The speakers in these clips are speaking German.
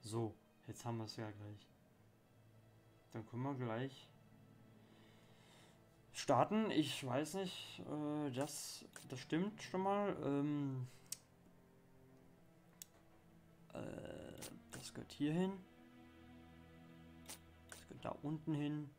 So, jetzt haben wir es ja gleich. Dann können wir gleich starten. Ich weiß nicht, das stimmt schon mal. Das gehört hier hin. Das gehört da unten hin.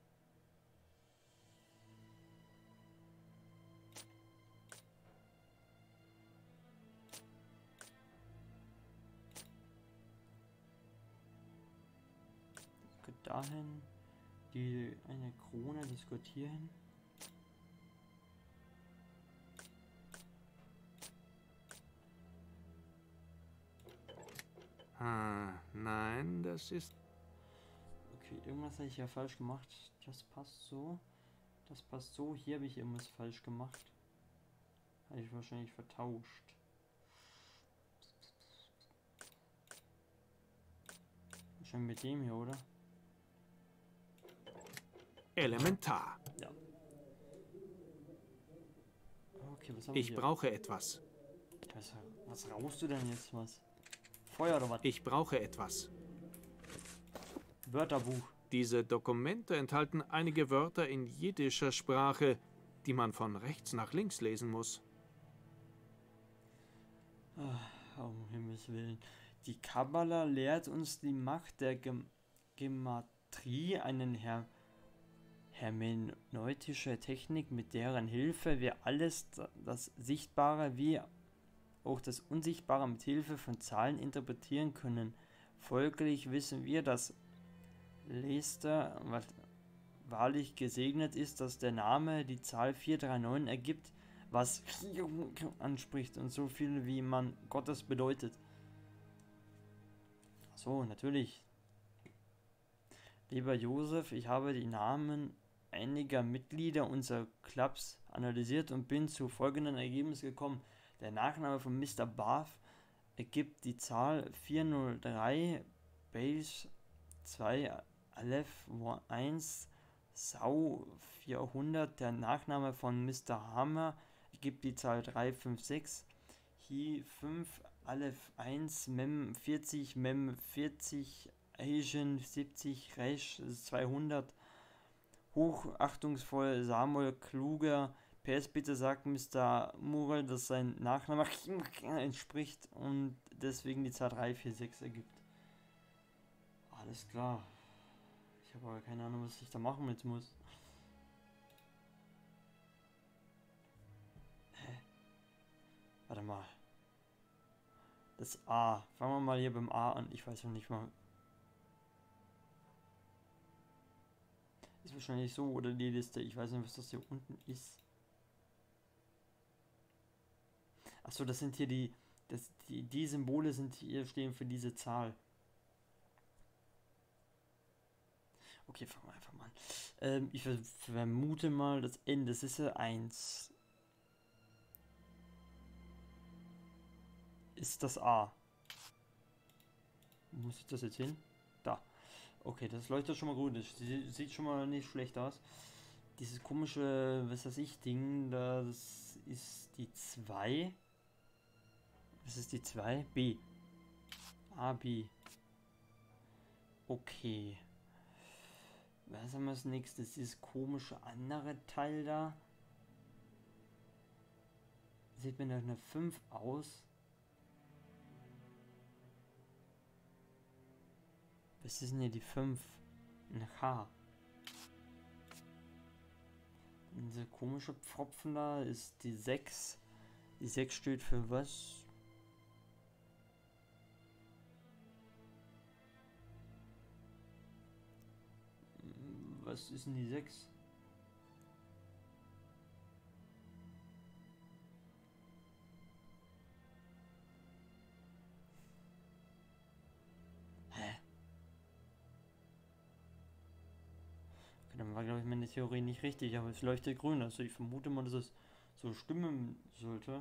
Das gehört dahin. Eine Krone, das gehört hier hin. Nein, das ist... Okay, irgendwas habe ich ja falsch gemacht. Das passt so. Das passt so. Hier habe ich irgendwas falsch gemacht. Habe ich wahrscheinlich vertauscht. Wahrscheinlich mit dem hier, oder? Elementar. Ja. Okay, was haben wir Ich hier? brauche etwas. Was rauchst du denn jetzt? Was? Feuer oder was? Ich brauche etwas. Wörterbuch. Diese Dokumente enthalten einige Wörter in jiddischer Sprache, die man von rechts nach links lesen muss. Um Himmels Willen. Die Kabbala lehrt uns die Macht der Gematrie, eine hermeneutische Technik, mit deren Hilfe wir alles, das Sichtbare wie auch das Unsichtbare mit Hilfe von Zahlen interpretieren können. Folglich wissen wir, dass Leicester wahrlich gesegnet ist, dass der Name die Zahl 439 ergibt, was anspricht und so viel wie man Gottes bedeutet. So, natürlich. Lieber Josef, ich habe die Namen einiger Mitglieder unserer Clubs analysiert und bin zu folgendem Ergebnis gekommen. Der Nachname von Mr. Bath ergibt die Zahl 403, Base 2, Aleph 1, Sau 400. Der Nachname von Mr. Hammer ergibt die Zahl 356, Hi 5, Aleph 1, Mem 40, Mem 40, Asian 70, Resch 200. Hochachtungsvoll Samuel Kluger. PS bitte sagt Mr. Murrell, dass sein Nachname entspricht und deswegen die Zahl 346 ergibt. Alles klar. Ich habe aber keine Ahnung, was ich da machen mit muss. Hä? Warte mal. Das A. Fangen wir mal hier beim A an. Ich weiß noch nicht mal. Ist wahrscheinlich so oder die Liste. Ich weiß nicht, was das hier unten ist. Achso, das sind hier die Symbole sind hier stehen für diese Zahl. Okay, fangen wir einfach mal an. Ich vermute mal, das N, das ist ja 1. Ist das A? Wo muss ich das jetzt hin? Da. Okay, das leuchtet schon mal gut. Das sieht schon mal nicht schlecht aus. Dieses komische, was weiß ich, Ding, das ist die 2. Was ist die 2? B. A, B. Okay. Was haben wir als nächstes? Dieses komische andere Teil da. Sieht mir nach einer 5 aus. Was ist denn hier die 5? Ein H. Und dieser komische Pfropfen da ist die 6. Die 6 steht für was? Was ist denn die 6? Hä? Okay, dann war, glaube ich, meine Theorie nicht richtig, aber es leuchtet grün. Also ich vermute mal, dass es so stimmen sollte.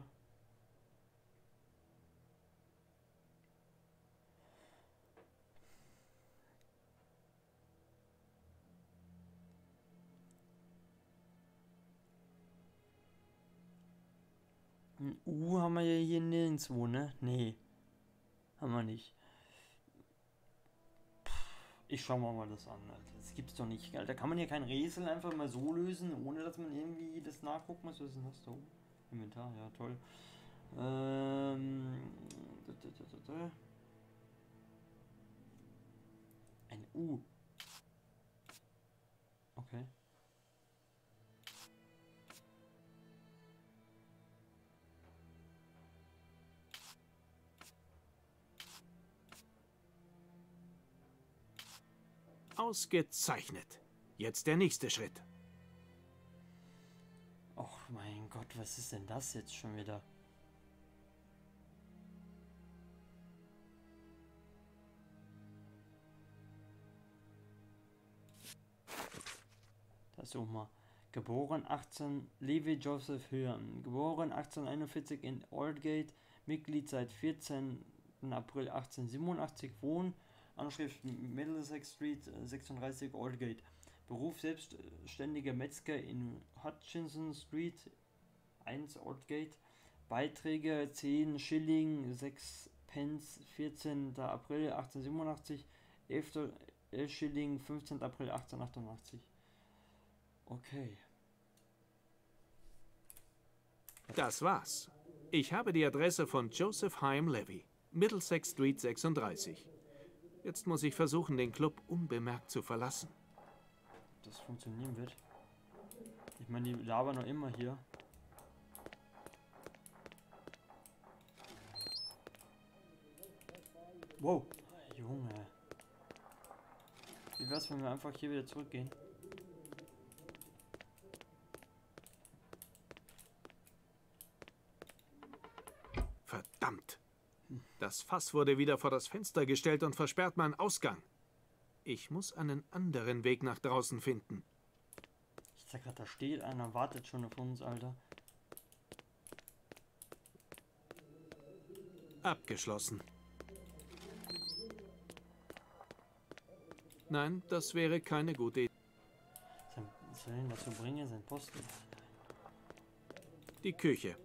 Ein U haben wir ja hier nirgendwo, ne? Nee, haben wir nicht. Ich schau mal das an, Alter. Das gibt's doch nicht, Alter. Kann man hier kein Rätsel einfach mal so lösen, ohne dass man irgendwie das nachgucken muss? Was ist denn das da oben? Inventar, ja, toll. Ein U. Okay. Ausgezeichnet. Jetzt der nächste Schritt. Och mein Gott, was ist denn das jetzt schon wieder? Das ist Oma. Geboren 18, Levi Joseph Hirn. Geboren 1841 in Aldgate. Mitglied seit 14. April 1887. Wohn. Anschrift Middlesex Street 36 Aldgate. Beruf selbstständiger Metzger in Hutchinson Street 1 Aldgate. Beiträge 10 Schilling 6 Pence 14. April 1887. 11. Schilling 15. April 1888. Okay. Das war's. Ich habe die Adresse von Joseph Chaim Levy, Middlesex Street 36. Jetzt muss ich versuchen, den Club unbemerkt zu verlassen. Das funktionieren wird. Ich meine, die labern noch immer hier. Wow. Junge. Wie wär's, wenn wir einfach hier wieder zurückgehen? Verdammt! Das Fass wurde wieder vor das Fenster gestellt und versperrt meinen Ausgang. Ich muss einen anderen Weg nach draußen finden. Ich sag grad, da steht einer, wartet schon auf uns, Alter. Abgeschlossen. Nein, das wäre keine gute Idee. Was soll ihn dazu bringen, sein Posten? Die Küche.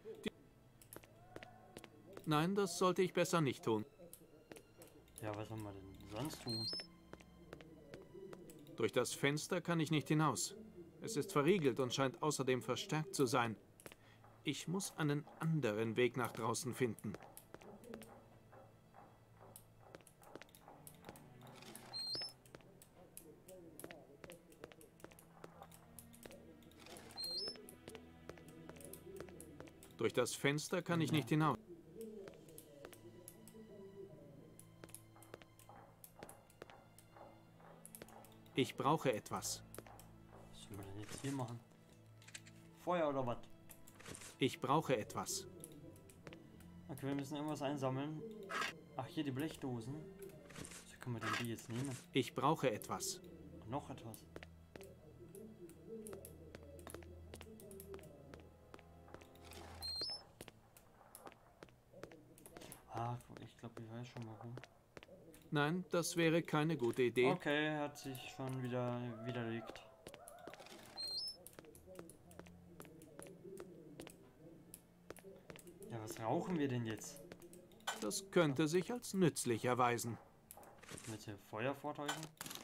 Nein, das sollte ich besser nicht tun. Ja, was soll man denn sonst tun? Durch das Fenster kann ich nicht hinaus. Es ist verriegelt und scheint außerdem verstärkt zu sein. Ich muss einen anderen Weg nach draußen finden. Durch das Fenster kann ich nicht hinaus. Ich brauche etwas. Was soll man denn jetzt hier machen? Feuer oder was? Ich brauche etwas. Okay, wir müssen irgendwas einsammeln. Ach, hier die Blechdosen. So können wir denn die jetzt nehmen? Ich brauche etwas. Und noch etwas. Ah, ich glaube, ich weiß schon warum. Nein, das wäre keine gute Idee. Okay, hat sich schon wieder widerlegt. Ja, was rauchen wir denn jetzt? Das könnte sich als nützlich erweisen. Mit dem Feuer vortäuschen?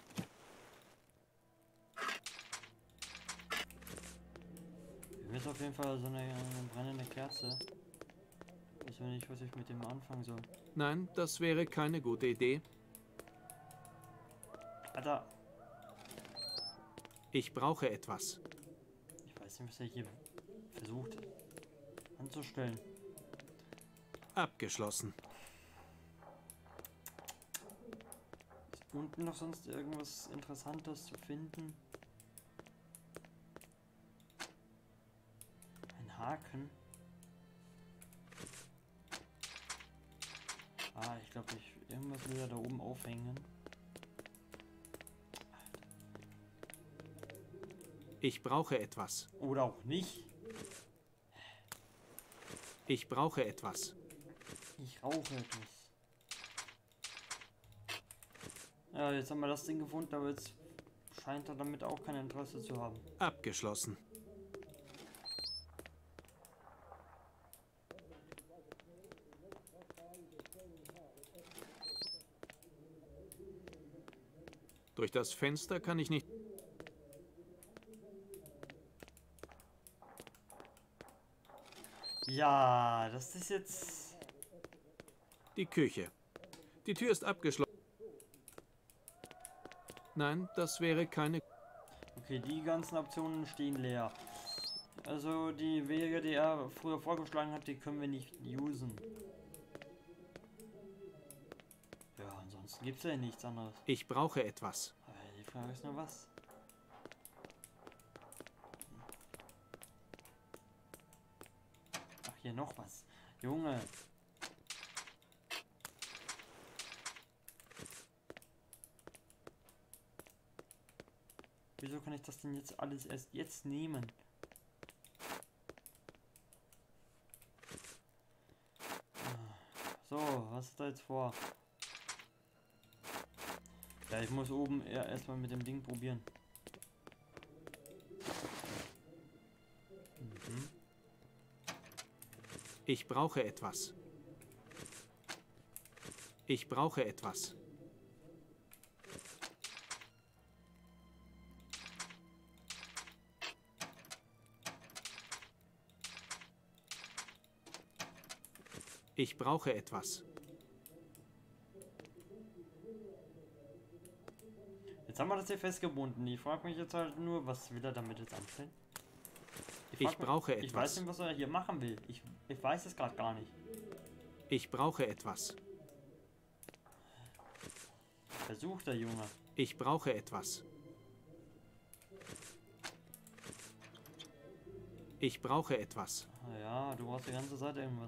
Wir müssen auf jeden Fall so eine brennende Kerze. Ich weiß nicht, was ich mit dem anfangen soll. Nein, das wäre keine gute Idee. Alter, Ich brauche etwas. ich weiß nicht, was er hier versucht anzustellen. Abgeschlossen. Ist unten noch sonst irgendwas Interessantes zu finden? Ein Haken? Ah, ich glaube, irgendwas will er da oben aufhängen. Ich brauche etwas. Oder auch nicht. Ich brauche etwas. Ich rauche etwas. Ja, jetzt haben wir das Ding gefunden, aber jetzt scheint er damit auch kein Interesse zu haben. Abgeschlossen. Durch das Fenster kann ich nicht... Ja, das ist jetzt... Die Küche. Die Tür ist abgeschlossen. Nein, das wäre keine... Okay, die ganzen Optionen stehen leer. Also die Wege, die er früher vorgeschlagen hat, die können wir nicht usen. Ja, ansonsten gibt es ja nichts anderes. Ich brauche etwas. Aber die Frage ist nur was. Ach, hier noch was. Junge. Wieso kann ich das denn jetzt alles erst jetzt nehmen? So, was ist da jetzt vor? Ja, ich muss oben erstmal mit dem Ding probieren. Mhm. Ich brauche etwas. Ich brauche etwas. Ich brauche etwas. Jetzt haben wir das hier festgebunden. Ich frage mich jetzt halt nur, was will er damit jetzt anstellen? Ich brauche etwas. Ich weiß nicht, was er hier machen will. Ich weiß es gerade gar nicht. Ich brauche etwas. Versucht der Junge. Ich brauche etwas. Ich brauche etwas. Ja, du brauchst die ganze Zeit irgendwas.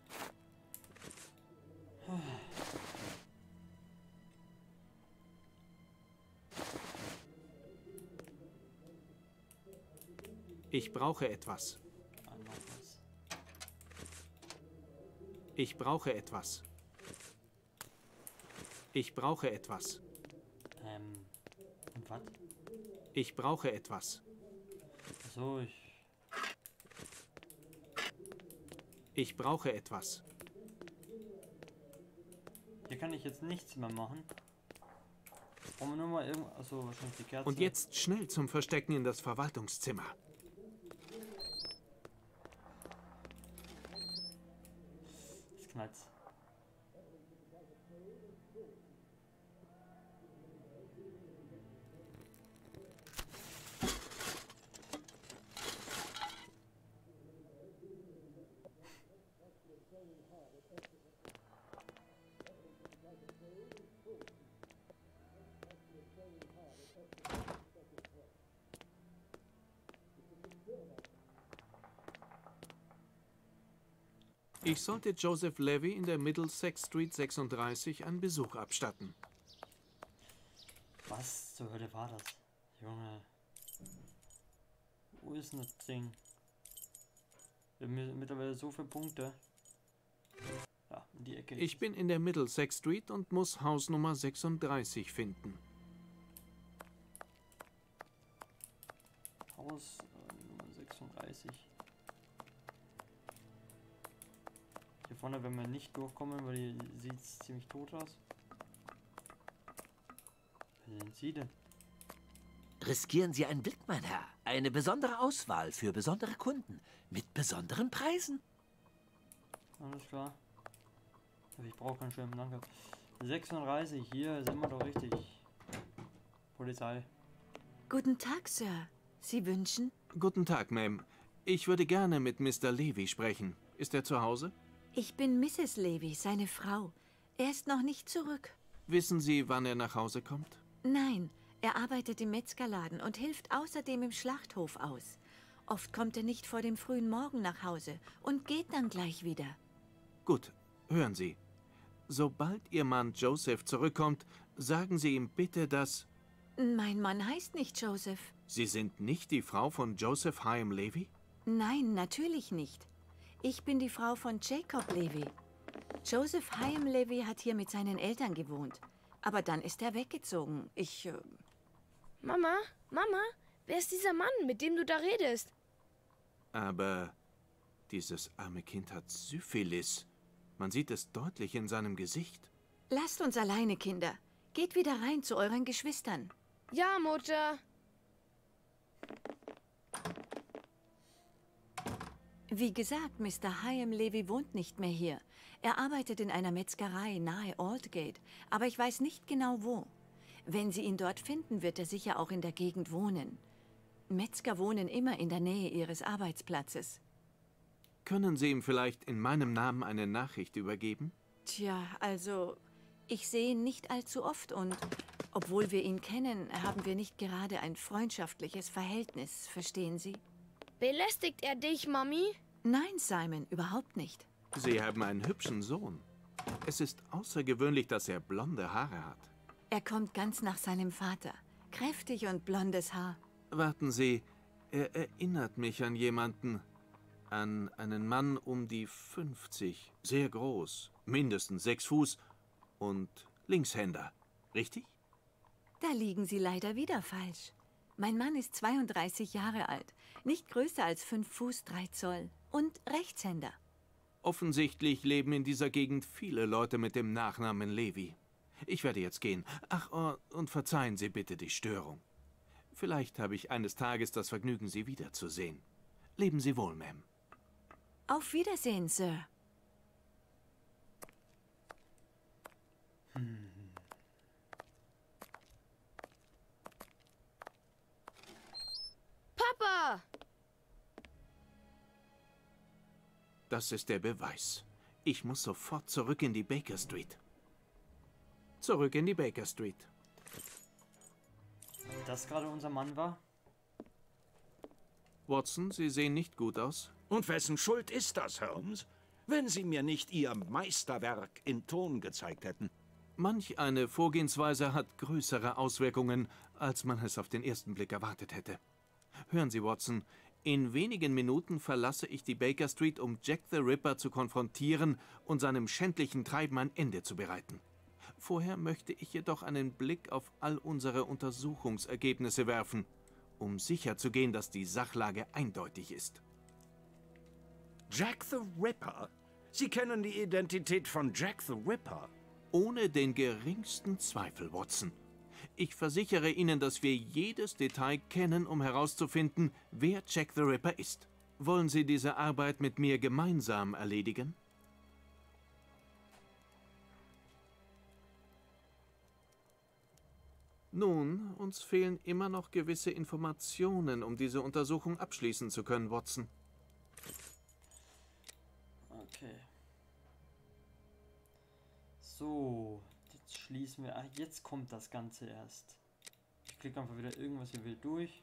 Ich brauche etwas. Ah, noch was. Ich brauche etwas. Ich brauche etwas. Und was? Ich brauche etwas. So, Ich brauche etwas. hier kann ich jetzt nichts mehr machen. Jetzt brauchen wir nur mal irgendwo. Achso, wahrscheinlich die Kerze. Und jetzt schnell zum Verstecken in das Verwaltungszimmer. Jetzt knallt's. Ich sollte Joseph Levy in der Middlesex Street 36 einen Besuch abstatten. Was zur Hölle war das? Junge. Wo ist denn das Ding? Wir haben mittlerweile so viele Punkte. Ja, in die Ecke. Ich bin in der Middlesex Street und muss Haus Nummer 36 finden. Haus Nummer 36. Hier vorne werden wir nicht durchkommen, weil hier sieht es ziemlich tot aus. Wer sind Sie denn? Riskieren Sie einen Blick, mein Herr. Eine besondere Auswahl für besondere Kunden mit besonderen Preisen. Alles klar. Ich brauche keinen Schirm, danke. 36, hier sind wir doch richtig. Polizei. Guten Tag, Sir. Sie wünschen? Guten Tag, Ma'am. Ich würde gerne mit Mr. Levy sprechen. Ist er zu Hause? Ich bin Mrs. Levy, seine Frau. Er ist noch nicht zurück. Wissen Sie, wann er nach Hause kommt? Nein, er arbeitet im Metzgerladen und hilft außerdem im Schlachthof aus. Oft kommt er nicht vor dem frühen Morgen nach Hause und geht dann gleich wieder. Gut, hören Sie. Sobald Ihr Mann Joseph zurückkommt, sagen Sie ihm bitte, dass... Mein Mann heißt nicht Joseph. Sie sind nicht die Frau von Joseph Hyam Levy? Nein, natürlich nicht. Ich bin die Frau von Jacob Levy. Joseph Hyam Levy hat hier mit seinen Eltern gewohnt. Aber dann ist er weggezogen. Mama, Mama, wer ist dieser Mann, mit dem du da redest? Aber dieses arme Kind hat Syphilis. Man sieht es deutlich in seinem Gesicht. Lasst uns alleine, Kinder. Geht wieder rein zu euren Geschwistern. Ja, Mutter. Wie gesagt, Mr. Hyam Levy wohnt nicht mehr hier. Er arbeitet in einer Metzgerei nahe Aldgate, aber ich weiß nicht genau wo. Wenn Sie ihn dort finden, wird er sicher auch in der Gegend wohnen. Metzger wohnen immer in der Nähe ihres Arbeitsplatzes. Können Sie ihm vielleicht in meinem Namen eine Nachricht übergeben? Tja, also, ich sehe ihn nicht allzu oft und obwohl wir ihn kennen, haben wir nicht gerade ein freundschaftliches Verhältnis, verstehen Sie? Belästigt er dich, Mami? Nein, Simon, überhaupt nicht. Sie haben einen hübschen Sohn. Es ist außergewöhnlich, dass er blonde Haare hat. Er kommt ganz nach seinem Vater. Kräftig und blondes Haar. Warten Sie, er erinnert mich an jemanden. An einen Mann um die 50. Sehr groß, mindestens 6 Fuß und Linkshänder. Richtig? Da liegen Sie leider wieder falsch. Mein Mann ist 32 Jahre alt, nicht größer als 5 Fuß 3 Zoll und Rechtshänder. Offensichtlich leben in dieser Gegend viele Leute mit dem Nachnamen Levy. Ich werde jetzt gehen. Ach, oh, und verzeihen Sie bitte die Störung. Vielleicht habe ich eines Tages das Vergnügen, Sie wiederzusehen. Leben Sie wohl, Ma'am. Auf Wiedersehen, Sir. Papa! Das ist der Beweis. Ich muss sofort zurück in die Baker Street. Zurück in die Baker Street. Das gerade unser Mann war? Watson, Sie sehen nicht gut aus. Und wessen Schuld ist das, Holmes? Wenn Sie mir nicht Ihr Meisterwerk in Ton gezeigt hätten. Manch eine Vorgehensweise hat größere Auswirkungen, als man es auf den ersten Blick erwartet hätte. Hören Sie, Watson, in wenigen Minuten verlasse ich die Baker Street, um Jack the Ripper zu konfrontieren und seinem schändlichen Treiben ein Ende zu bereiten. Vorher möchte ich jedoch einen Blick auf all unsere Untersuchungsergebnisse werfen, um sicherzugehen, dass die Sachlage eindeutig ist. Jack the Ripper? Sie kennen die Identität von Jack the Ripper? Ohne den geringsten Zweifel, Watson. Ich versichere Ihnen, dass wir jedes Detail kennen, um herauszufinden, wer Jack the Ripper ist. Wollen Sie diese Arbeit mit mir gemeinsam erledigen? Nun, uns fehlen immer noch gewisse Informationen, um diese Untersuchung abschließen zu können, Watson. Okay. So, jetzt schließen wir. Ach, jetzt kommt das Ganze erst. Ich klicke einfach wieder irgendwas hier wild durch.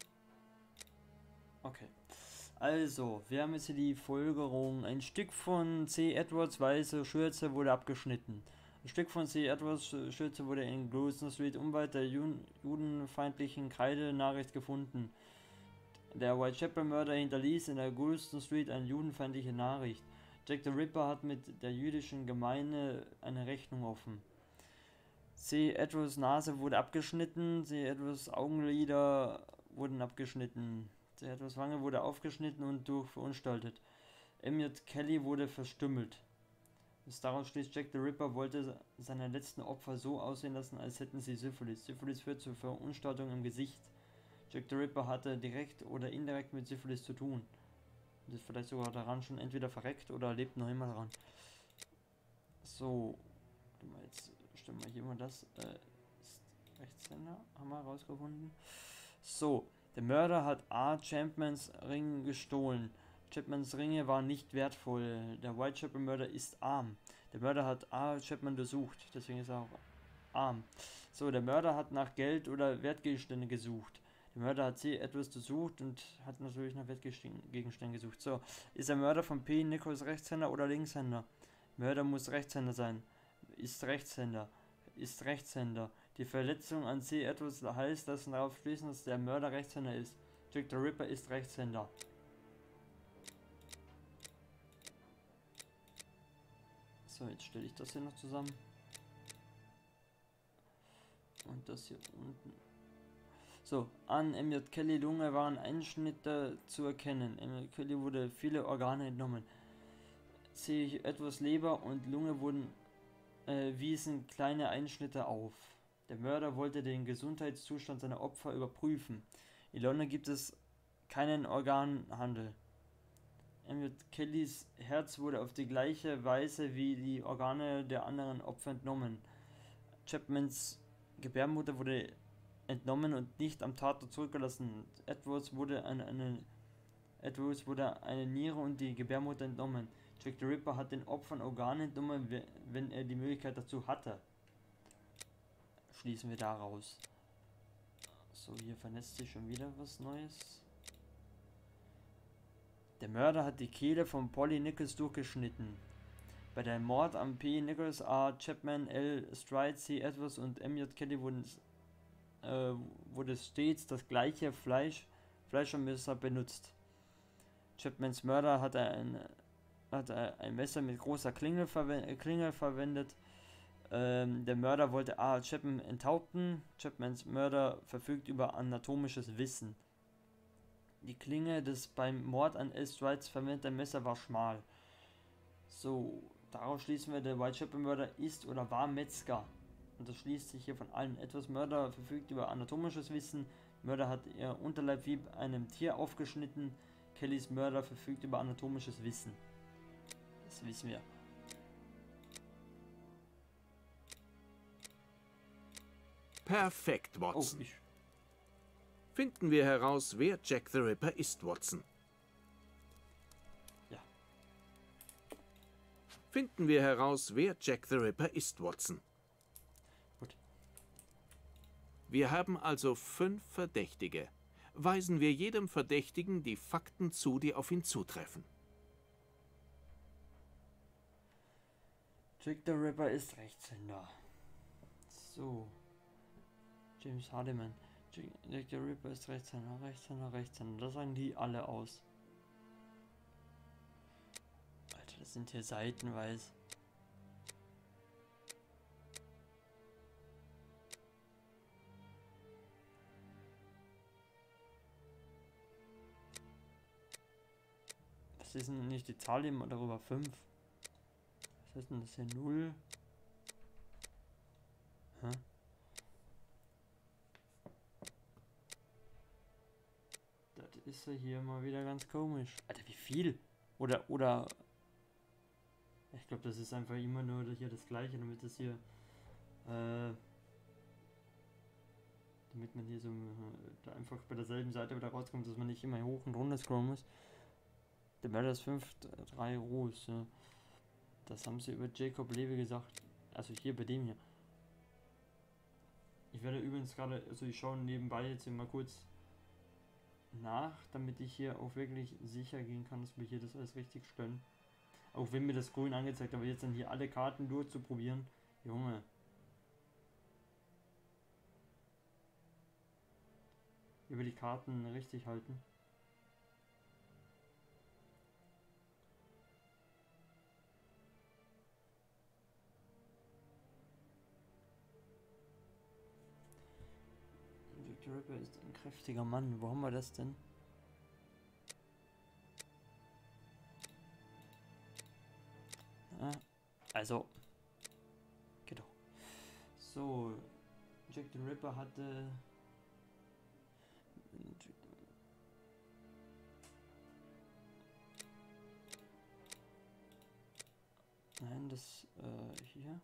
Okay. Also, wir haben jetzt hier die Folgerung. Ein Stück von C. Edwards weiße Schürze wurde abgeschnitten. Ein Stück von C. Edwards Schürze wurde in Gloucester Street unweit der judenfeindlichen Kreide-Nachricht gefunden. Der Whitechapel-Mörder hinterließ in der Gloucester Street eine judenfeindliche Nachricht. Jack the Ripper hat mit der jüdischen Gemeinde eine Rechnung offen. C. Edwards Nase wurde abgeschnitten, C. Edwards Augenlider wurden abgeschnitten, C. Edwards Wange wurde aufgeschnitten und verunstaltet. Emmett Kelly wurde verstümmelt. Bis daraus schließt, Jack the Ripper wollte seine letzten Opfer so aussehen lassen, als hätten sie Syphilis. Syphilis führt zur Verunstaltung im Gesicht. Jack the Ripper hatte direkt oder indirekt mit Syphilis zu tun. Und ist vielleicht sogar daran schon entweder verreckt oder lebt noch immer daran. So, jetzt stimmen wir hier mal das. Ist Rechtshänder, haben wir herausgefunden. So, der Mörder hat A. Chapmans Ring gestohlen. Chapmans Ringe waren nicht wertvoll. Der Whitechapel-Mörder ist arm. Der Mörder hat A. Chapman durchsucht, deswegen ist er auch arm. So, der Mörder hat nach Geld oder Wertgegenstände gesucht. Der Mörder hat C. etwas durchsucht und hat natürlich nach Wertgegenständen gesucht. So, ist der Mörder von P. Nichols Rechtshänder oder Linkshänder? Mörder muss Rechtshänder sein. Ist Rechtshänder. Ist Rechtshänder. Die Verletzung an C. Edwards heißt, dass darauf schließen, dass der Mörder Rechtshänder ist. Jack the Ripper ist Rechtshänder. So, jetzt stelle ich das hier noch zusammen. Und das hier unten. So, an Emmett Kelly Lunge waren Einschnitte zu erkennen. Emmett Kelly wurde viele Organe entnommen. Sehe ich etwas Leber und Lunge wiesen kleine Einschnitte auf. Der Mörder wollte den Gesundheitszustand seiner Opfer überprüfen. In London gibt es keinen Organhandel. Emmett Kellys Herz wurde auf die gleiche Weise wie die Organe der anderen Opfer entnommen. Chapmans Gebärmutter wurde entnommen und nicht am Tatort zurückgelassen. Edwards wurde eine Niere und die Gebärmutter entnommen. Jack the Ripper hat den Opfern Organe entnommen, wenn er die Möglichkeit dazu hatte. Schließen wir daraus. So, hier vernetzt sich schon wieder was Neues. Der Mörder hat die Kehle von Polly Nichols durchgeschnitten. Bei dem Mord an P. Nichols, A. Chapman, L. Stride, C. Edwards und M. J. Kelly wurde stets das gleiche Fleischermesser benutzt. Chapmans Mörder hat ein Messer mit großer Klingel verwendet. Der Mörder wollte A. Chapman enthaupten. Chapmans Mörder verfügt über anatomisches Wissen. Die Klinge des beim Mord an L. Strides verwendeten Messer war schmal. So, daraus schließen wir, der Whitechapel-Mörder ist oder war Metzger. Und das schließt sich hier von allen. Edwards Mörder verfügt über anatomisches Wissen. Mörder hat ihr Unterleib wie einem Tier aufgeschnitten. Kellys Mörder verfügt über anatomisches Wissen. Das wissen wir. Perfekt, Watson. Oh, Finden wir heraus, wer Jack the Ripper ist, Watson. Ja. Finden wir heraus, wer Jack the Ripper ist, Watson. Gut. Wir haben also 5 Verdächtige. Weisen wir jedem Verdächtigen die Fakten zu, die auf ihn zutreffen. Jack the Ripper ist Rechtshänder. So. James Hardiman. Jack the Ripper ist Rechtshänder. Das sagen die alle aus. Alter, das sind hier seitenweise. Was ist denn nicht die Zahl immer darüber? 5? Was ist denn das hier? 0? Hä? Das ist ja hier mal wieder ganz komisch. Alter, wie viel? Oder... Ich glaube, das ist einfach immer nur hier das gleiche, damit das hier... damit man hier so da einfach bei derselben Seite wieder rauskommt, dass man nicht immer hoch und runter scrollen muss. Der Mörder ist 5-3 Ruß. Ja. Das haben sie über Jacob Levy gesagt. Also hier bei dem hier. Ich werde übrigens gerade, also ich schaue nebenbei jetzt hier mal kurz nach, damit ich hier auch wirklich sicher gehen kann, dass wir hier das alles richtig stellen. Auch wenn mir das grün angezeigt hat, aber jetzt dann hier alle Karten durchzuprobieren. Junge. Über die Karten richtig halten. Jack the Ripper ist ein kräftiger Mann. Wo haben wir das denn? Ja, also. Geht doch. So. Jack the Ripper hatte. Nein, das hier.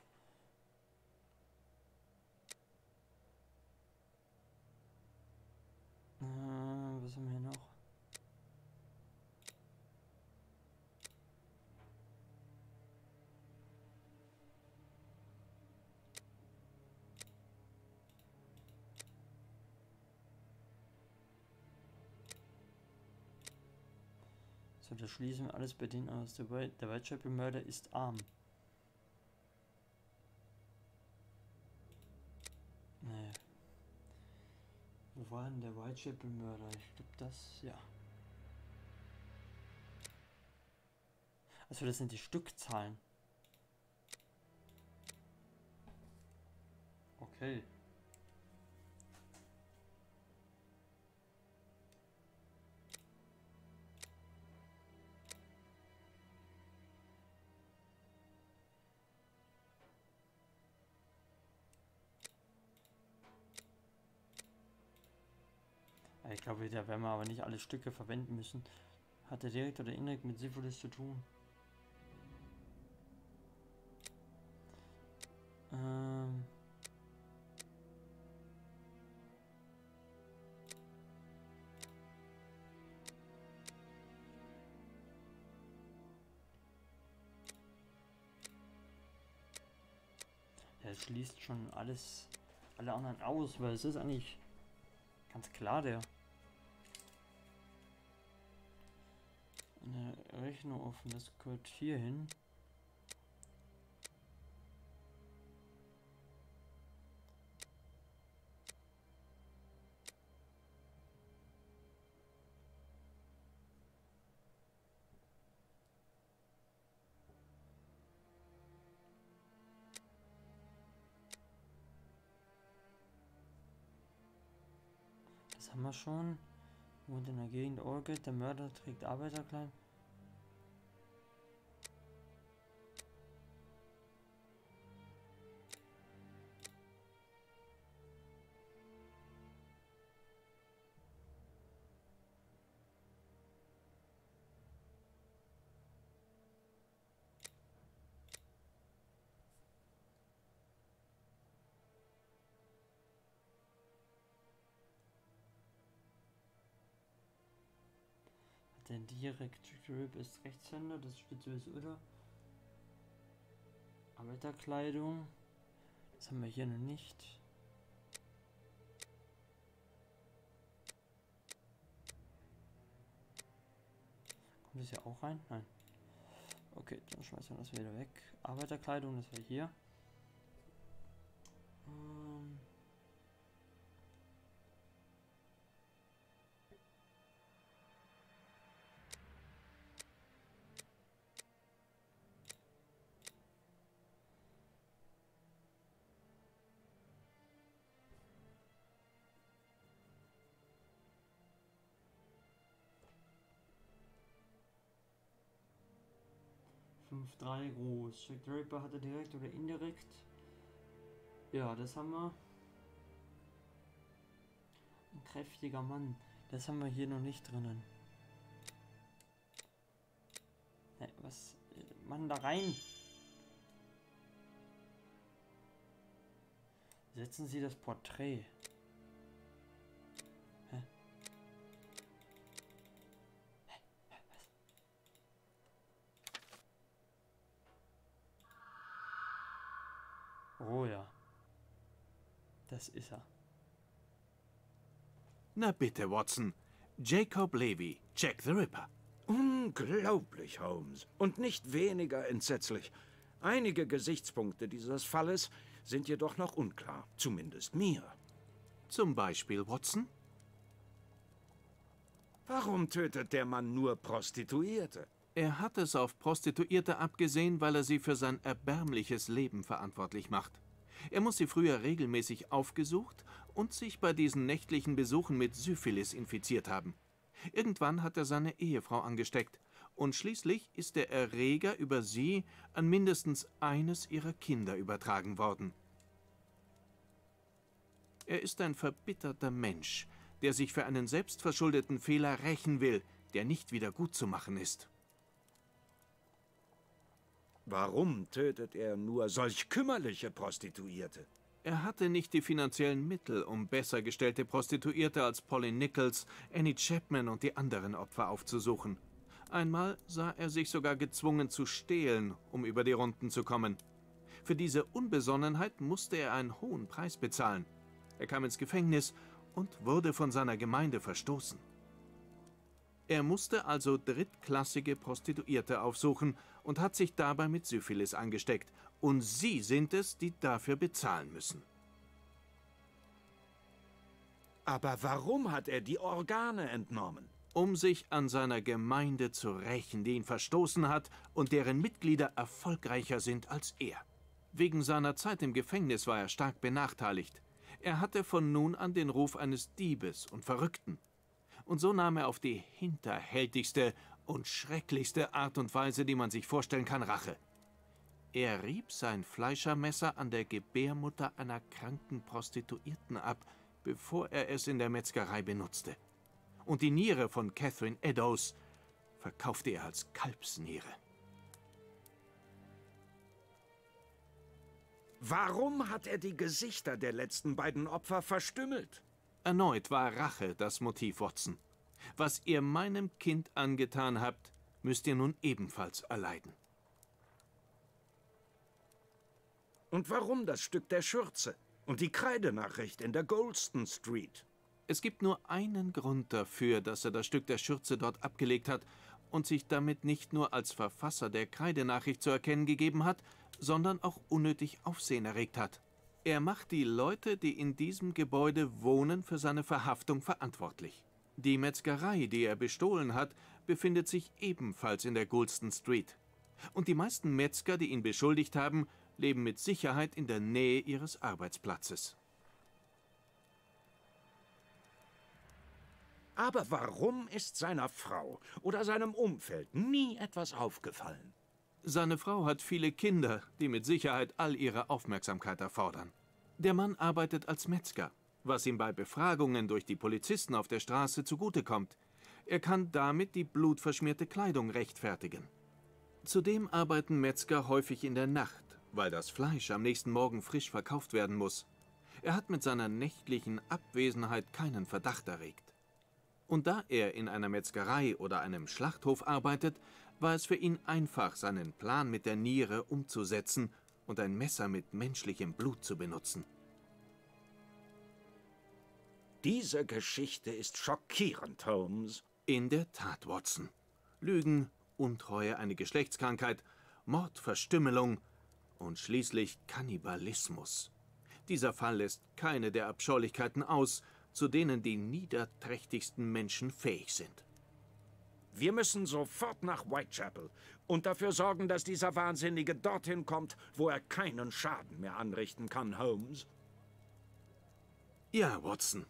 Was haben wir hier noch? So, das schließen wir alles bei denen aus. Der Whitechapel-Mörder ist arm. Nee. Wo war denn der Whitechapel-Mörder? Ich glaube das, ja. Also das sind die Stückzahlen. Okay. Ich glaube, da werden wir aber nicht alle Stücke verwenden müssen. Hat er direkt oder indirekt mit Syphilis zu tun? Der schließt schon alle anderen aus, weil es ist eigentlich ganz klar, der eine Rechnung offen, das gehört hier hin. Das haben wir schon. Wohnt in der Gegend Orgate, der Mörder trägt Arbeiterkleidung. Der direkt Grip ist Rechtshänder, das steht sowieso, oder? Arbeiterkleidung. Das haben wir hier noch nicht. Kommt das hier auch rein? Nein. Okay, dann schmeißen wir das wieder weg. Arbeiterkleidung, das war hier. 5,3 groß. Jack the Ripper hat er direkt oder indirekt. Ja, das haben wir. Ein kräftiger Mann. Das haben wir hier noch nicht drinnen. Hey, was? Mann, da rein! Setzen Sie das Porträt. Hä? Oh ja. Das ist er. Na bitte, Watson. Jacob Levy, Jack the Ripper. Unglaublich, Holmes. Und nicht weniger entsetzlich. Einige Gesichtspunkte dieses Falles sind jedoch noch unklar. Zumindest mir. Zum Beispiel, Watson? Warum tötet der Mann nur Prostituierte? Er hat es auf Prostituierte abgesehen, weil er sie für sein erbärmliches Leben verantwortlich macht. Er muss sie früher regelmäßig aufgesucht und sich bei diesen nächtlichen Besuchen mit Syphilis infiziert haben. Irgendwann hat er seine Ehefrau angesteckt und schließlich ist der Erreger über sie an mindestens eines ihrer Kinder übertragen worden. Er ist ein verbitterter Mensch, der sich für einen selbstverschuldeten Fehler rächen will, der nicht wieder gutzumachen ist. Warum tötet er nur solch kümmerliche Prostituierte? Er hatte nicht die finanziellen Mittel, um besser gestellte Prostituierte als Polly Nichols, Annie Chapman und die anderen Opfer aufzusuchen. Einmal sah er sich sogar gezwungen zu stehlen, um über die Runden zu kommen. Für diese Unbesonnenheit musste er einen hohen Preis bezahlen. Er kam ins Gefängnis und wurde von seiner Gemeinde verstoßen. Er musste also drittklassige Prostituierte aufsuchen und hat sich dabei mit Syphilis angesteckt. Und Sie sind es, die dafür bezahlen müssen. Aber warum hat er die Organe entnommen? Um sich an seiner Gemeinde zu rächen, die ihn verstoßen hat und deren Mitglieder erfolgreicher sind als er. Wegen seiner Zeit im Gefängnis war er stark benachteiligt. Er hatte von nun an den Ruf eines Diebes und Verrückten. Und so nahm er auf die hinterhältigste und schrecklichste Art und Weise, die man sich vorstellen kann, Rache. Er rieb sein Fleischermesser an der Gebärmutter einer kranken Prostituierten ab, bevor er es in der Metzgerei benutzte. und die Niere von Catherine Eddowes verkaufte er als Kalbsniere. Warum hat er die Gesichter der letzten beiden Opfer verstümmelt? Erneut war Rache das Motiv, Watson. Was ihr meinem Kind angetan habt, müsst ihr nun ebenfalls erleiden. Und warum das Stück der Schürze und die Kreidenachricht in der Golston Street? Es gibt nur einen Grund dafür, dass er das Stück der Schürze dort abgelegt hat und sich damit nicht nur als Verfasser der Kreidenachricht zu erkennen gegeben hat, sondern auch unnötig Aufsehen erregt hat. Er macht die Leute, die in diesem Gebäude wohnen, für seine Verhaftung verantwortlich. Die Metzgerei, die er bestohlen hat, befindet sich ebenfalls in der Golston Street. Und die meisten Metzger, die ihn beschuldigt haben, leben mit Sicherheit in der Nähe ihres Arbeitsplatzes. Aber warum ist seiner Frau oder seinem Umfeld nie etwas aufgefallen? Seine Frau hat viele Kinder, die mit Sicherheit all ihre Aufmerksamkeit erfordern. Der Mann arbeitet als Metzger, was ihm bei Befragungen durch die Polizisten auf der Straße zugutekommt. Er kann damit die blutverschmierte Kleidung rechtfertigen. Zudem arbeiten Metzger häufig in der Nacht, weil das Fleisch am nächsten Morgen frisch verkauft werden muss. Er hat mit seiner nächtlichen Abwesenheit keinen Verdacht erregt. Und da er in einer Metzgerei oder einem Schlachthof arbeitet, war es für ihn einfach, seinen Plan mit der Niere umzusetzen und ein Messer mit menschlichem Blut zu benutzen. Diese Geschichte ist schockierend, Holmes. In der Tat, Watson. Lügen, Untreue, eine Geschlechtskrankheit, Mord, Verstümmelung und schließlich Kannibalismus. Dieser Fall lässt keine der Abscheulichkeiten aus, zu denen die niederträchtigsten Menschen fähig sind. Wir müssen sofort nach Whitechapel und dafür sorgen, dass dieser Wahnsinnige dorthin kommt, wo er keinen Schaden mehr anrichten kann, Holmes. Ja, Watson.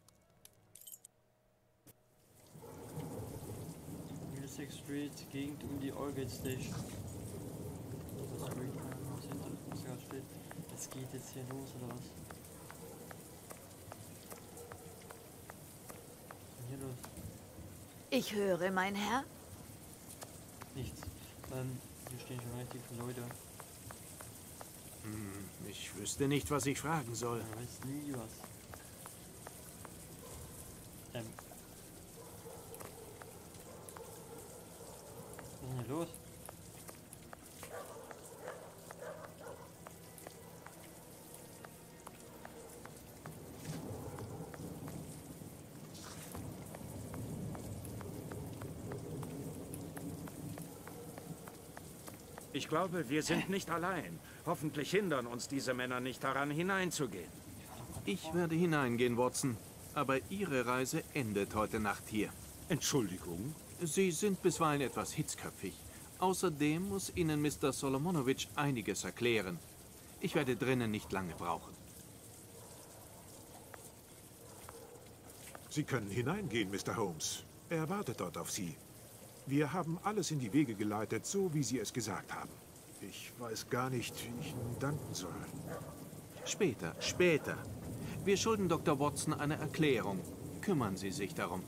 Middlesex Street, Gegend um die Aldgate Station. Was geht jetzt hier los, oder was? Was ist denn hier los? Ich höre, mein Herr. Nichts. Hier stehen schon richtig viele Leute. Ich wüsste nicht, was ich fragen soll. Man weiß nie was. Was ist denn hier los? Ich glaube, wir sind nicht allein. Hoffentlich hindern uns diese Männer nicht daran, hineinzugehen. Ich werde hineingehen, Watson. Aber Ihre Reise endet heute Nacht hier. Entschuldigung? Sie sind bisweilen etwas hitzköpfig. Außerdem muss Ihnen Mr. Solomonowitsch einiges erklären. Ich werde drinnen nicht lange brauchen. Sie können hineingehen, Mr. Holmes. Er wartet dort auf Sie. Wir haben alles in die Wege geleitet, so wie Sie es gesagt haben. Ich weiß gar nicht, wie ich Ihnen danken soll. Später, später. Wir schulden Dr. Watson eine Erklärung. Kümmern Sie sich darum.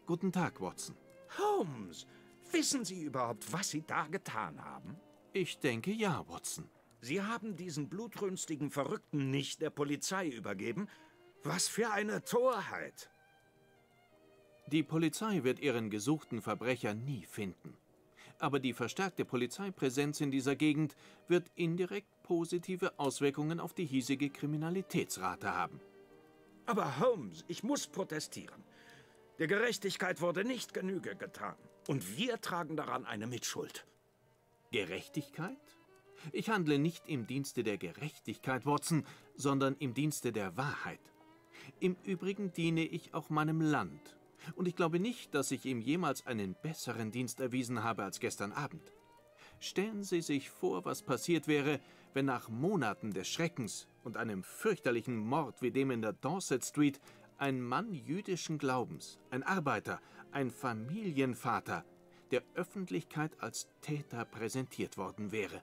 Guten Tag, Watson. Holmes, wissen Sie überhaupt, was Sie da getan haben? Ich denke ja, Watson. Sie haben diesen blutrünstigen Verrückten nicht der Polizei übergeben? Was für eine Torheit! Die Polizei wird ihren gesuchten Verbrecher nie finden. Aber die verstärkte Polizeipräsenz in dieser Gegend wird indirekt positive Auswirkungen auf die hiesige Kriminalitätsrate haben. Aber Holmes, ich muss protestieren. Der Gerechtigkeit wurde nicht Genüge getan. Und wir tragen daran eine Mitschuld. Gerechtigkeit? Ich handle nicht im Dienste der Gerechtigkeit, Watson, sondern im Dienste der Wahrheit. Im Übrigen diene ich auch meinem Land. Und ich glaube nicht, dass ich ihm jemals einen besseren Dienst erwiesen habe als gestern Abend. Stellen Sie sich vor, was passiert wäre, wenn nach Monaten des Schreckens und einem fürchterlichen Mord wie dem in der Dorset Street ein Mann jüdischen Glaubens, ein Arbeiter, ein Familienvater, der Öffentlichkeit als Täter präsentiert worden wäre.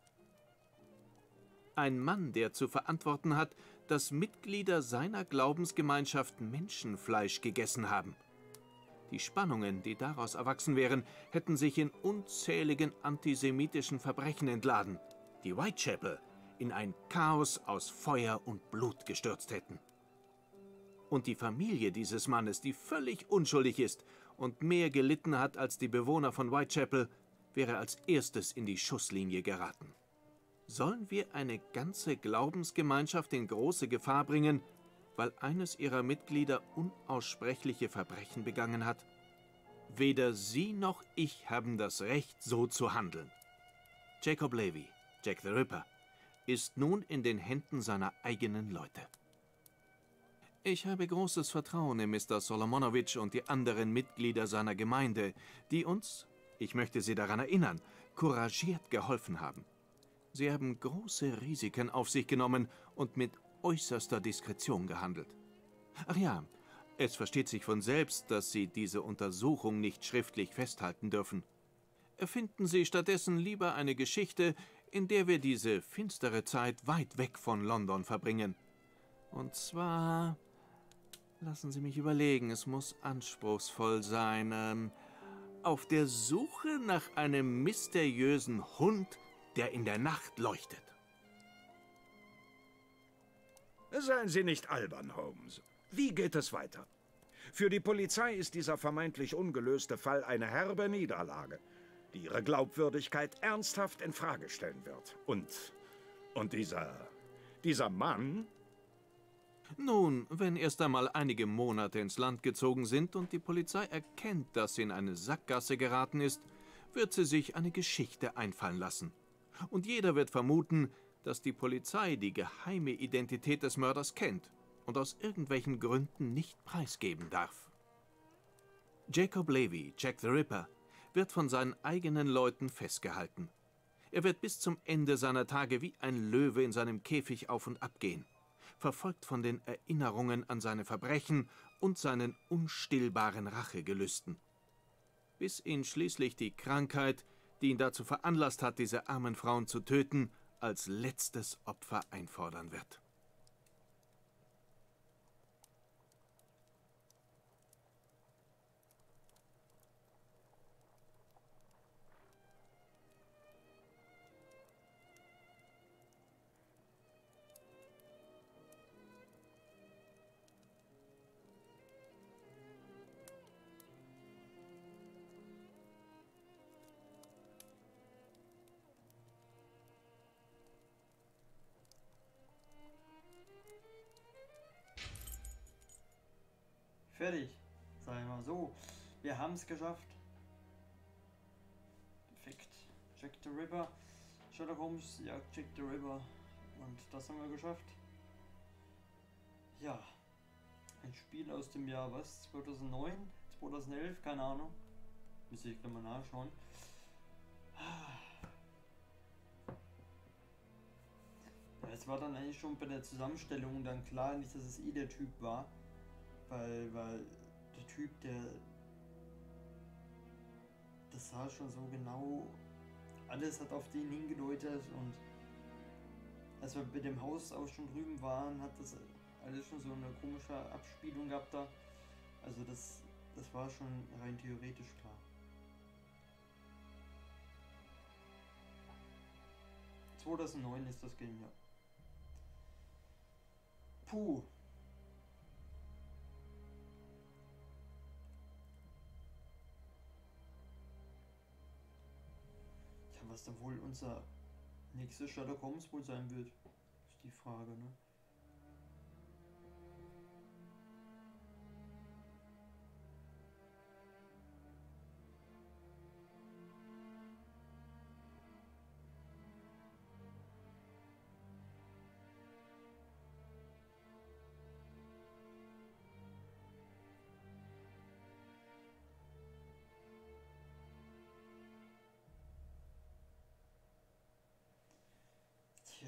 Ein Mann, der zu verantworten hat, dass Mitglieder seiner Glaubensgemeinschaft Menschenfleisch gegessen haben. Die Spannungen, die daraus erwachsen wären, hätten sich in unzähligen antisemitischen Verbrechen entladen, die Whitechapel in ein Chaos aus Feuer und Blut gestürzt hätten. Und die Familie dieses Mannes, die völlig unschuldig ist und mehr gelitten hat als die Bewohner von Whitechapel, wäre als erstes in die Schusslinie geraten. Sollen wir eine ganze Glaubensgemeinschaft in große Gefahr bringen, weil eines ihrer Mitglieder unaussprechliche Verbrechen begangen hat? Weder Sie noch ich haben das Recht, so zu handeln. Jacob Levy, Jack the Ripper, ist nun in den Händen seiner eigenen Leute. Ich habe großes Vertrauen in Mr. Solomonowitsch und die anderen Mitglieder seiner Gemeinde, die uns, ich möchte Sie daran erinnern, couragiert geholfen haben. Sie haben große Risiken auf sich genommen und mit äußerster Diskretion gehandelt. Ach ja, es versteht sich von selbst, dass Sie diese Untersuchung nicht schriftlich festhalten dürfen. Erfinden Sie stattdessen lieber eine Geschichte, in der wir diese finstere Zeit weit weg von London verbringen. Und zwar... Lassen Sie mich überlegen, es muss anspruchsvoll sein. Auf der Suche nach einem mysteriösen Hund, der in der Nacht leuchtet. Seien Sie nicht albern, Holmes. Wie geht es weiter? Für die Polizei ist dieser vermeintlich ungelöste Fall eine herbe Niederlage, die ihre Glaubwürdigkeit ernsthaft in Frage stellen wird. Und dieser Mann... Nun, wenn erst einmal einige Monate ins Land gezogen sind und die Polizei erkennt, dass sie in eine Sackgasse geraten ist, wird sie sich eine Geschichte einfallen lassen. Und jeder wird vermuten, dass die Polizei die geheime Identität des Mörders kennt und aus irgendwelchen Gründen nicht preisgeben darf. Jacob Levy, Jack the Ripper, wird von seinen eigenen Leuten festgehalten. Er wird bis zum Ende seiner Tage wie ein Löwe in seinem Käfig auf und ab gehen, verfolgt von den Erinnerungen an seine Verbrechen und seinen unstillbaren Rachegelüsten. Bis ihn schließlich die Krankheit, die ihn dazu veranlasst hat, diese armen Frauen zu töten, als letztes Opfer einfordern wird. Fertig, sag ich mal so. Wir haben es geschafft. Perfekt. Jack the Ripper, Sherlock Holmes, ja, Jack the Ripper. Und das haben wir geschafft. Ja. Ein Spiel aus dem Jahr, was? 2009? 2011? Keine Ahnung. Müsste ich gleich mal nachschauen. Ja, es war dann eigentlich schon bei der Zusammenstellung dann klar, nicht, dass es der Typ war. Weil der Typ, das sah schon so genau, alles hat auf den hingedeutet, und als wir mit dem Haus auch schon drüben waren, hat das alles schon so eine komische Abspielung gehabt da. Also das Das war schon rein theoretisch klar. 2009 ist das Game, ja. Puh. Ja, was dann wohl unser nächstes Sherlock Holmes wohl sein wird, ist die Frage, ne? Tja.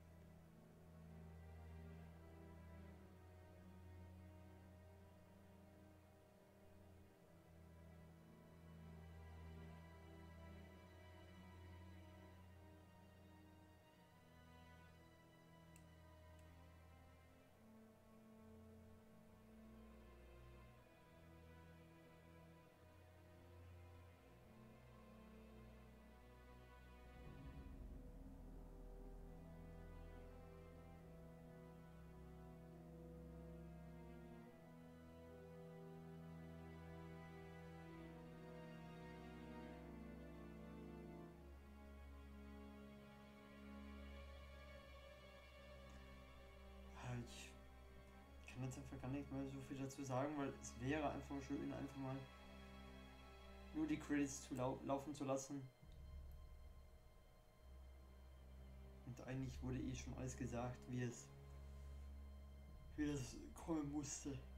Ich kann jetzt einfach gar nicht mehr so viel dazu sagen, weil es wäre einfach schön, einfach mal nur die Credits zu laufen zu lassen. Und eigentlich wurde eh schon alles gesagt, wie es kommen musste. Ja,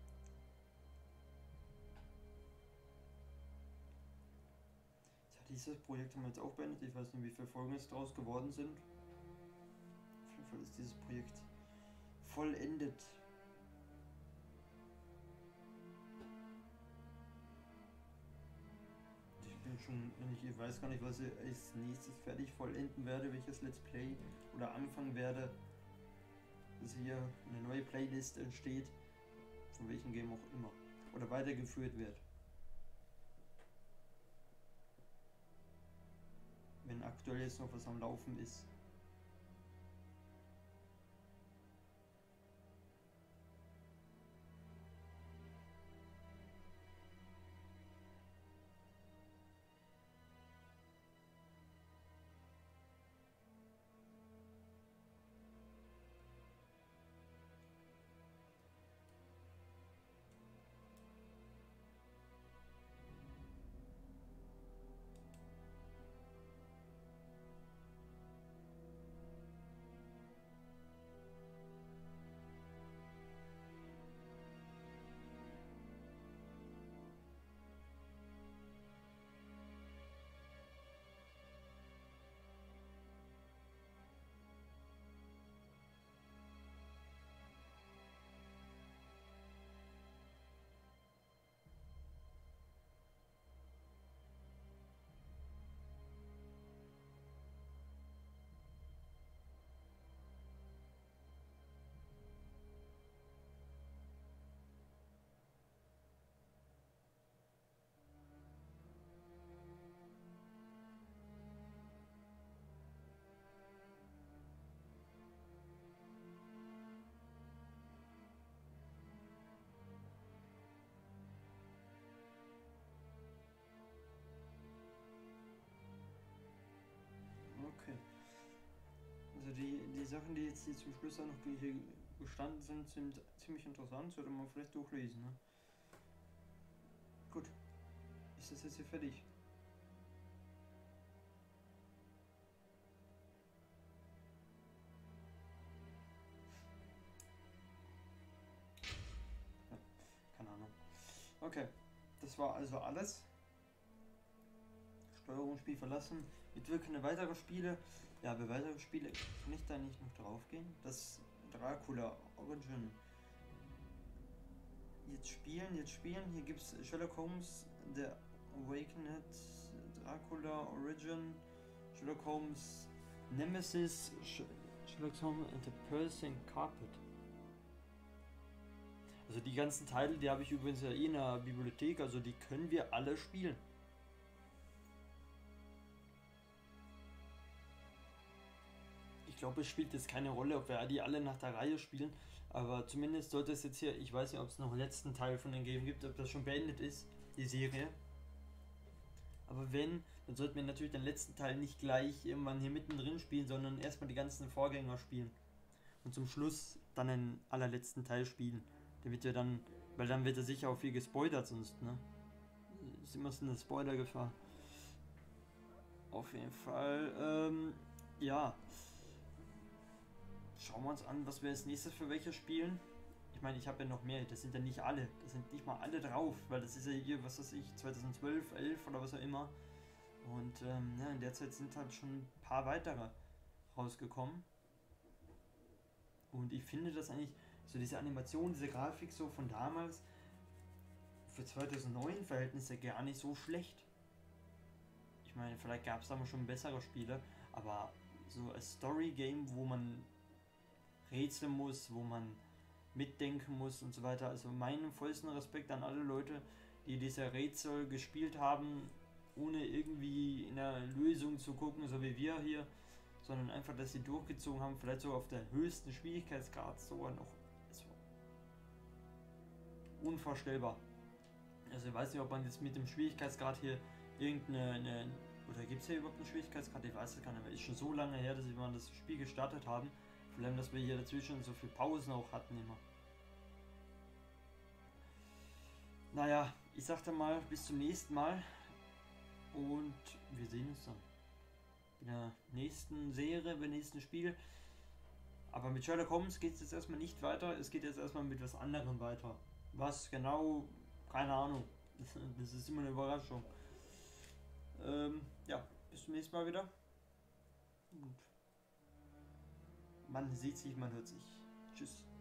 dieses Projekt haben wir jetzt auch beendet. Ich weiß nicht, wie viele Folgen es daraus geworden sind. Auf jeden Fall ist dieses Projekt vollendet. Ich bin schon, ich weiß gar nicht, was ich als nächstes fertig vollenden werde, welches Let's Play oder anfangen werde, dass hier eine neue Playlist entsteht, von welchem Game auch immer, oder weitergeführt wird. Wenn aktuell jetzt noch was am Laufen ist. Okay. Also die Sachen, die jetzt hier zum Schluss auch noch hier gestanden sind, sind ziemlich interessant. Sollte man vielleicht durchlesen, ne? Gut. Ist das jetzt hier fertig? Ja, keine Ahnung. Okay. Das war also alles. Steuerungsspiel verlassen. Mitwirkende weitere Spiele. Ja, bei weiteren Spiele kann ich da nicht noch drauf gehen. Das Dracula Origin. Jetzt spielen. Hier gibt es Sherlock Holmes, The Awakened, Dracula Origin, Sherlock Holmes Nemesis, Sherlock Holmes and the Persian Carpet. Also die ganzen Teile, die habe ich übrigens ja eh in der Bibliothek, also die können wir alle spielen. Ich glaube, es spielt jetzt keine Rolle, ob wir die alle nach der Reihe spielen, aber zumindest sollte es jetzt hier, ich weiß nicht, ob es noch einen letzten Teil von den Game gibt, ob das schon beendet ist, die Serie. Aber wenn, dann sollten wir natürlich den letzten Teil nicht gleich irgendwann hier mittendrin spielen, sondern erstmal die ganzen Vorgänger spielen. Und zum Schluss dann den allerletzten Teil spielen. Damit wir dann, weil dann wird er sicher auch viel gespoilert sonst, ne? Ist immer so eine Spoiler-Gefahr. Auf jeden Fall, ja. Schauen wir uns an, was wir als nächstes für welche spielen. Ich meine, ich habe ja noch mehr, das sind ja nicht alle. Das sind nicht mal alle drauf, weil das ist ja hier, was weiß ich, 2012, 11 oder was auch immer. Und ja, in der Zeit sind halt schon ein paar weitere rausgekommen. Und ich finde das eigentlich, so diese Animation, diese Grafik so von damals, für 2009 Verhältnisse gar nicht so schlecht. Ich meine, vielleicht gab es damals schon bessere Spiele, aber so ein Story-Game, wo man rätseln muss, wo man mitdenken muss und so weiter. Also meinen vollsten Respekt an alle Leute, die diese Rätsel gespielt haben, ohne irgendwie in der Lösung zu gucken, so wie wir hier, sondern einfach, dass sie durchgezogen haben, vielleicht so auf der höchsten Schwierigkeitsgrad, sogar noch. Also unvorstellbar. Also ich weiß nicht, ob man jetzt mit dem Schwierigkeitsgrad hier irgendeine, oder gibt es hier überhaupt einen Schwierigkeitsgrad? Ich weiß es gar nicht mehr. Ist schon so lange her, dass wir mal das Spiel gestartet haben. Vor allem, dass wir hier dazwischen so viel Pausen auch hatten immer. Naja, ich sagte mal, bis zum nächsten Mal. Und wir sehen uns dann in der nächsten Serie, beim nächsten Spiel. Aber mit Sherlock Holmes geht es jetzt erstmal nicht weiter. Es geht jetzt erstmal mit was anderem weiter. Was genau? Keine Ahnung. Das ist immer eine Überraschung. Ja, bis zum nächsten Mal wieder. Und man sieht sich, man hört sich. Tschüss.